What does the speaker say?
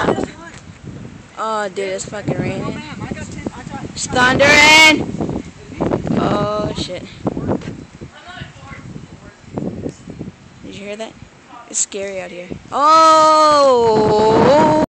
Oh, dude, it's fucking raining. It's thundering! Oh, shit. Did you hear that? It's scary out here. Oh!